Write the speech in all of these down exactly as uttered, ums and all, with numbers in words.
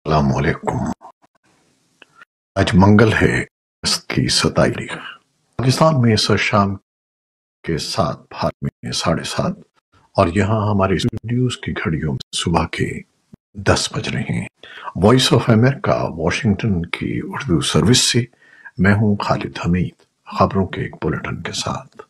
السلام علیکم۔ آج منگل ہے، اگست کی ستائیس تاریخ۔ پاکستان میں اس شام کے سات، بھارت میں ساڑھے سات، اور یہاں ہمارے اسٹوڈیوز کی گھڑیوں میں صبح کے دس بج رہے ہیں۔ وائس آف امریکہ واشنگٹن کی اردو سروس سے میں ہوں خالد حمید، خبروں کے ایک بلیٹن کے ساتھ۔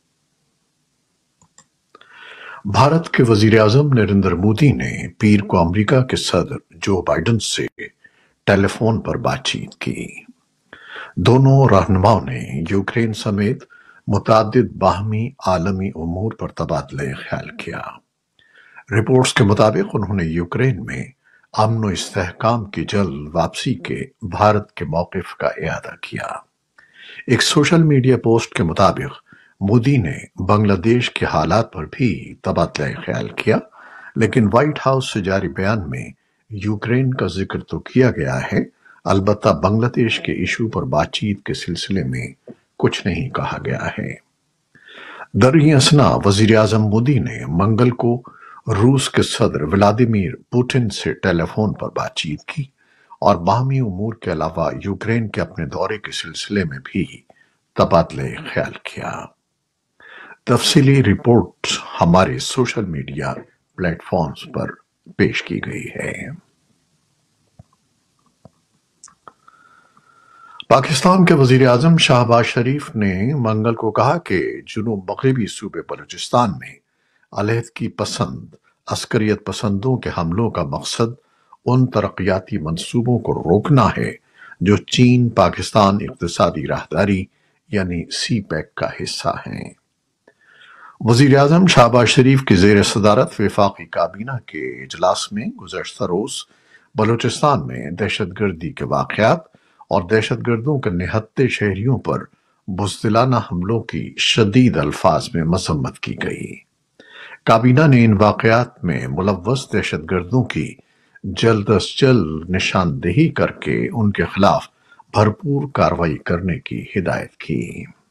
بھارت کے وزیر اعظم نریندر مودی نے پیر کو امریکہ کے صدر جو بائیڈن سے ٹیلی فون پر بات چیت کی۔ دونوں رہنماؤں نے یوکرین سمیت متعدد باہمی عالمی امور پر تبادلہ خیال کیا۔ رپورٹس کے مطابق انہوں نے یوکرین میں امن و استحکام کی جلد واپسی کے بھارت کے موقف کا اعادہ کیا۔ ایک سوشل میڈیا پوسٹ کے مطابق مودی نے بنگلہ دیش کے حالات پر بھی تبادلہ خیال کیا، لیکن وائٹ ہاؤس سے جاری بیان میں یوکرین کا ذکر تو کیا گیا ہے، البتہ بنگلہ دیش کے ایشو پر بات چیت کے سلسلے میں کچھ نہیں کہا گیا ہے۔ دریں اثنا وزیر اعظم مودی نے منگل کو روس کے صدر ولادیمیر پوٹن سے ٹیلی فون پر بات چیت کی اور باہمی امور کے علاوہ یوکرین کے اپنے دورے کے سلسلے میں بھی تبادلہ خیال کیا۔ تفصیلی رپورٹ ہمارے سوشل میڈیا پلیٹ فارمز پر پیش کی گئی ہے۔ پاکستان کے وزیر اعظم شہباز شریف نے منگل کو کہا کہ جنوب مغربی صوبے بلوچستان میں علیحدگی پسند عسکریت پسندوں کے حملوں کا مقصد ان ترقیاتی منصوبوں کو روکنا ہے جو چین پاکستان اقتصادی راہداری یعنی سی پیک کا حصہ ہیں۔ وزیر اعظم شہباز شریف کی زیر صدارت وفاقی کابینہ کے اجلاس میں گزشتہ روز بلوچستان میں دہشت گردی کے واقعات اور دہشت گردوں کے نہتے شہریوں پر بزدلانہ حملوں کی شدید الفاظ میں مذمت کی گئی۔ کابینہ نے ان واقعات میں ملوث دہشت گردوں کی جلد از جلد نشاندہی کر کے ان کے خلاف بھرپور کارروائی کرنے کی ہدایت کی۔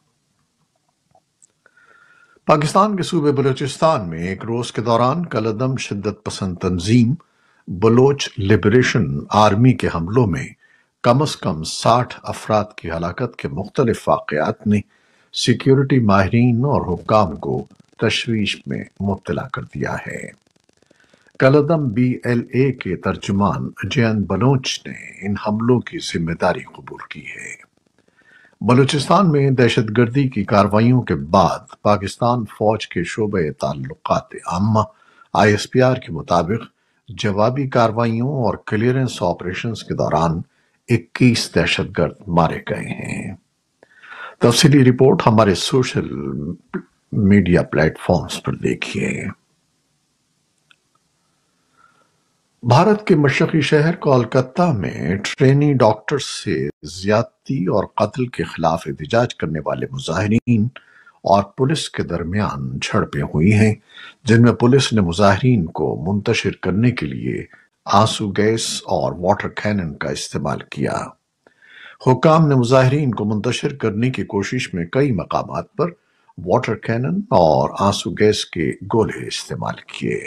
پاکستان کے صوبے بلوچستان میں ایک روز کے دوران کالعدم شدت پسند تنظیم بلوچ لبریشن آرمی کے حملوں میں کم از کم ساٹھ افراد کی ہلاکت کے مختلف واقعات نے سیکیورٹی ماہرین اور حکام کو تشویش میں مبتلا کر دیا ہے۔ کالعدم بی ایل اے کے ترجمان جین بلوچ نے ان حملوں کی ذمہ داری قبول کی ہے۔ بلوچستان میں دہشت گردی کی کارروائیوں کے بعد پاکستان فوج کے شعبہ تعلقات عامہ آئی ایس پی آر کے مطابق جوابی کارروائیوں اور کلیئرنس آپریشنز کے دوران اکیس دہشت گرد مارے گئے ہیں۔ تفصیلی رپورٹ ہمارے سوشل میڈیا پلیٹ فارمز پر دیکھیے۔ بھارت کے مشرقی شہر کولکتہ میں ٹرینی ڈاکٹرز سے زیادتی اور قتل کے خلاف احتجاج کرنے والے مظاہرین اور پولیس کے درمیان جھڑپیں ہوئی ہیں، جن میں پولیس نے مظاہرین کو منتشر کرنے کے لیے آنسو گیس اور واٹر کینن کا استعمال کیا۔ حکام نے مظاہرین کو منتشر کرنے کی کوشش میں کئی مقامات پر واٹر کینن اور آنسو گیس کے گولے استعمال کیے۔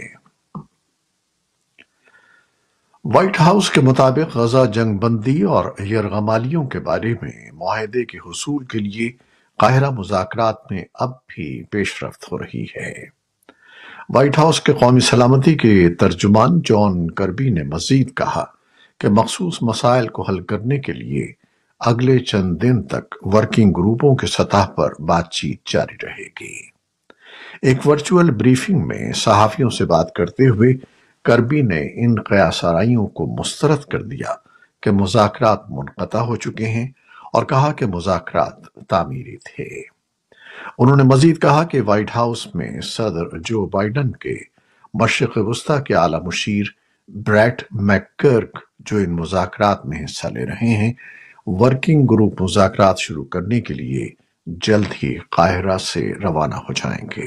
وائٹ ہاؤس کے مطابق غزہ جنگ بندی اور یرغمالیوں کے بارے میں معاہدے کے حصول کے لیے قاہرہ مذاکرات میں اب بھی پیش رفت ہو رہی ہے۔ وائٹ ہاؤس کے قومی سلامتی کے ترجمان جان کربی نے مزید کہا کہ مخصوص مسائل کو حل کرنے کے لیے اگلے چند دن تک ورکنگ گروپوں کے سطح پر بات چیت جاری رہے گی۔ ایک ورچوئل بریفنگ میں صحافیوں سے بات کرتے ہوئے کربی نے ان قیاس آرائیوں کو مسترد کر دیا کہ مذاکرات منقطع ہو چکے ہیں اور کہا کہ مذاکرات تعمیری تھے۔ انہوں نے مزید کہا کہ وائٹ ہاؤس میں صدر جو بائیڈن کے مشرق وسطی کے اعلیٰ مشیر بریٹ میک گرک جو ان مذاکرات میں حصہ لے رہے ہیں، ورکنگ گروپ مذاکرات شروع کرنے کے لیے جلد ہی قاہرہ سے روانہ ہو جائیں گے۔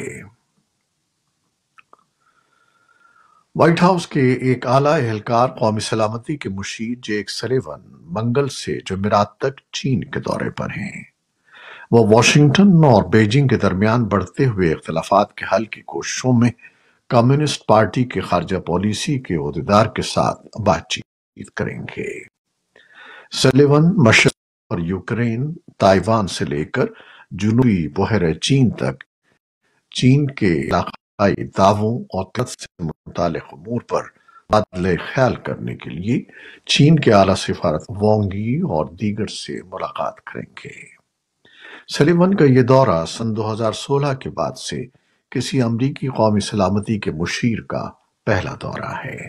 وائٹ ہاؤس کے ایک اعلیٰ اہلکار قومی سلامتی کے مشیر جیک سلیون منگل سے جمعرات تک چین کے دورے پر ہیں۔ وہ واشنگٹن اور بیجنگ کے درمیان بڑھتے ہوئے اختلافات کے حل کی کوششوں میں کمیونسٹ پارٹی کی خارجہ پالیسی کے عہدیدار کے ساتھ بات چیت करेंगे। सलिवन मशरक और यूक्रेन, ताइवान से लेकर जुनूबी बहर चीन तक चीन के इलाकाई दावों और तट से मुतालिक उमूर पर तबादला ख्याल करने के लिए चीन के आला सिफारत वांग यी और दीगर से मुलाकात करेंगे। सलिवन का ये दौरा सन दो हज़ार सोलह के बाद से किसी अमरीकी कौमी सलामती के मुशीर का पहला दौरा है।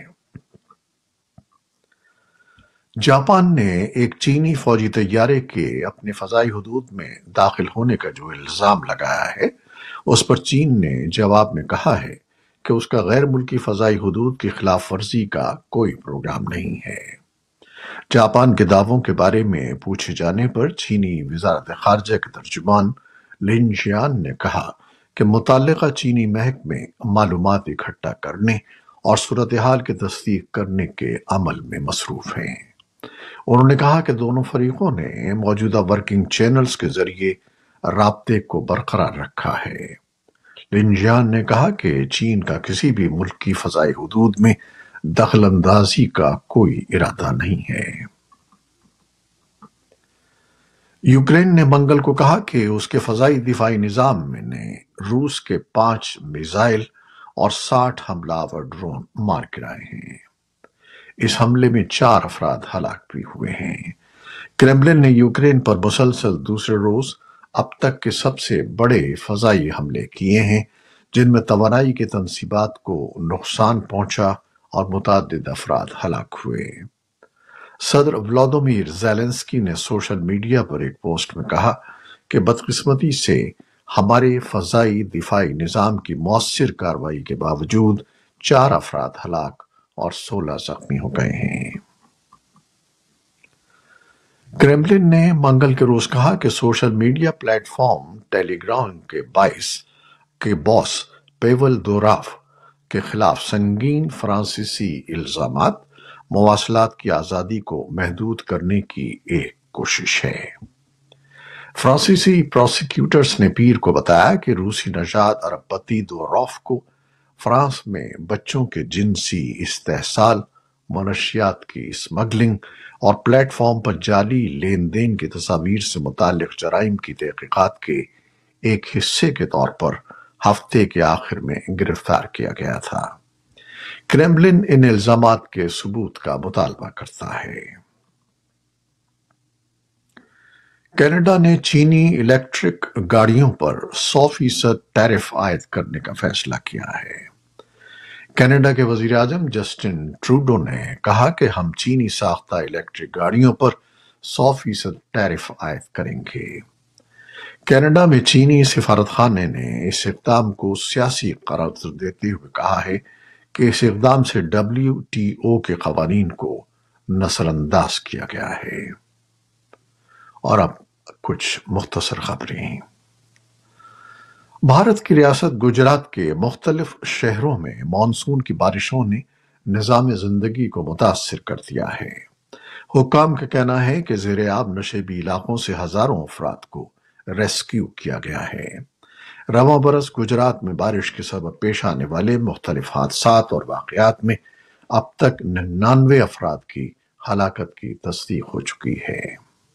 जापान ने एक चीनी फौजी तैयारे के अपने फजाई हुदूद में दाखिल होने का जो इल्जाम लगाया है, उस पर चीन ने जवाब में कहा है कि उसका गैर मुल्की फजाई हुदूद की खिलाफ वर्जी का कोई प्रोग्राम नहीं है। जापान के दावों के बारे में पूछे जाने पर चीनी वजारत खारजा के तर्जुमान लिन जियान ने कहा कि मुतल्लिका चीनी महकमे मालूमात इकट्ठा करने और सूरत हाल की तस्दीक करने के अमल में मसरूफ हैं। उन्होंने कहा कि दोनों फरीकों ने मौजूदा वर्किंग चैनल्स के जरिए राब्ते को बरकरार रखा है। लिन जियान ने कहा कि चीन का किसी भी मुल्क की फजाई हुदूद में दखल अंदाजी का कोई इरादा नहीं है। यूक्रेन ने मंगल को कहा कि उसके फजाई दिफाई निजाम ने रूस के पांच मिसाइल और साठ हमलावर ड्रोन मार गिराए हैं। इस हमले में चार अफराद हलाक भी हुए हैं। क्रेमलिन ने यूक्रेन पर मुसलसल दूसरे रोज अब तक के सबसे बड़े फजाई हमले किए हैं, जिनमें तवानाई के तनसीबात को नुकसान पहुंचा और मुतअद्दिद अफराद हलाक हुए। सदर व्लादिमीर ज़ेलेंस्की ने सोशल मीडिया पर एक पोस्ट में कहा कि बदकिस्मती से हमारे फजाई दिफाई निजाम की मौसर कार्रवाई के बावजूद चार अफराद हलाक और सोलह जख्मी हो गए हैं। क्रेमलिन ने मंगल के रोज कहा कि सोशल मीडिया प्लेटफॉर्म टेलीग्राम के बाईस के बॉस पेवल दोराव के खिलाफ संगीन फ्रांसीसी इल्जामात मवासलात की आज़ादी को महदूद करने की एक कोशिश है। फ्रांसीसी प्रोसिक्यूटर्स ने पीर को बताया कि रूसी नजाद अरबपति दोराव को फ्रांस में बच्चों के जिनसी इस्तेहसाल, मनशियात की स्मगलिंग और प्लेटफॉर्म पर जाली लेन देन की तस्वीर से मुताल्लिक जराइम की तहकीकात के एक हिस्से के तौर पर हफ्ते के आखिर में गिरफ्तार किया गया था। क्रेमलिन इन इल्जामात के सबूत का मुतालबा करता है। कनाडा ने चीनी इलेक्ट्रिक गाड़ियों पर सौ फीसद टैरिफ आयद करने का फैसला किया है। कनाडा के वजीर आजम जस्टिन ट्रूडो ने कहा कि हम चीनी साख्ता इलेक्ट्रिक गाड़ियों पर सौ फीसद टैरिफ आयद करेंगे। कनाडा में चीनी सिफारतखाने ने इस इक़दाम को सियासी करार देते हुए कहा है कि इस इक़दाम से डब्ल्यू टी ओ के कवानीन को नजरअंदाज किया गया है। और अब कुछ मुख्तसर खबरें। भारत की रियासत गुजरात के मुख्तलिफ शहरों में मानसून की बारिशों ने निज़ाम जिंदगी को मुतासिर कर दिया है। हुक्काम का कहना है कि ज़ेर-ए-आब नशेबी इलाकों से हजारों अफराद को रेस्क्यू किया गया है। रवां बरस गुजरात में बारिश के सबब पेश आने वाले मुख्तलिफ हादसात और वाक़यात में अब तक निन्यानवे अफराद की हलाकत की तस्दीक हो चुकी है।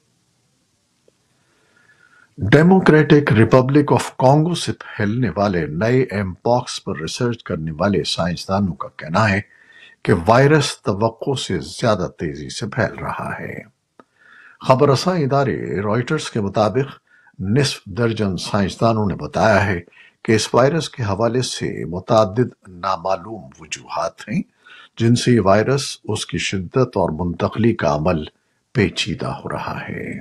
डेमोक्रेटिक रिपब्लिक ऑफ कॉन्गो से फैलने वाले नए एमपॉक्स पर रिसर्च करने वाले साइंसदानों का कहना है कि वायरस तवक्को से ज्यादा तेजी से फैल रहा है। खबर रसां इदारे रॉयटर्स के मुताबिक निस्फ दर्जन साइंसदानों ने बताया है कि इस वायरस के हवाले से मुतअद्दिद नामालूम वजूहात हैं, जिनसे ये वायरस, उसकी शिद्दत और मुंतकली का अमल पेचीदा हो रहा है।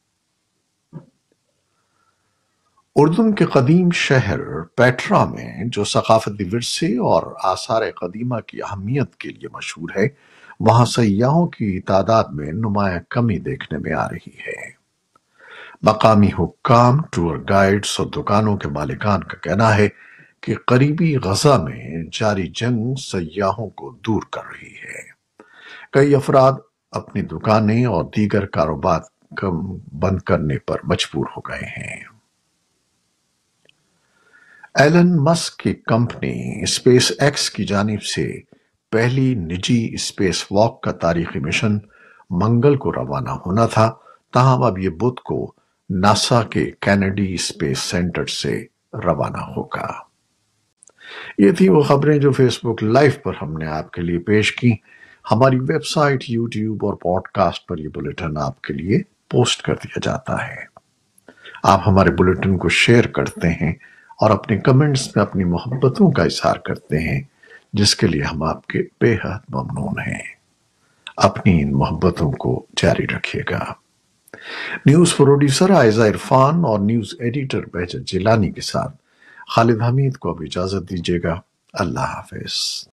उर्दून के कदीम शहर पेट्रा में, जो सकाफती विरसे और आसार कदीमा की अहमियत के लिए मशहूर है, वहां सयाहों की तादाद में नुमाया कमी देखने में आ रही है। मकामी हुक्काम, टूर गाइड्स और दुकानों के मालिकान का कहना है कि करीबी गजा में जारी जंग सयाहों को दूर कर रही है। कई अफराद अपनी दुकानें और दीगर कारोबार बंद करने पर मजबूर हो गए हैं। एलन मस्क की कंपनी स्पेस एक्स की जानिब से پہلی نجی اسپیس واک کا تاریخی مشن منگل کو روانہ ہونا تھا، تاہم اب یہ بدھ کو ناسا کے کینیڈی اسپیس سینٹر سے روانہ ہوگا۔ یہ تھی وہ خبریں جو فیس بک لائیو پر ہم نے آپ کے لیے پیش کی۔ ہماری ویب سائٹ، یوٹیوب اور پوڈ کاسٹ پر یہ بلیٹن آپ کے لیے پوسٹ کر دیا جاتا ہے۔ آپ ہمارے بلیٹن کو شیئر کرتے ہیں اور اپنے کمنٹس میں اپنی محبتوں کا اظہار کرتے ہیں، جس کے لیے ہم آپ کے بے حد ممنون ہیں۔ اپنی ان محبتوں کو جاری رکھیے گا۔ نیوز پروڈیوسر عائزہ عرفان اور نیوز ایڈیٹر بہجت جیلانی کے ساتھ خالد حمید کو اب اجازت دیجیے گا۔ اللہ حافظ۔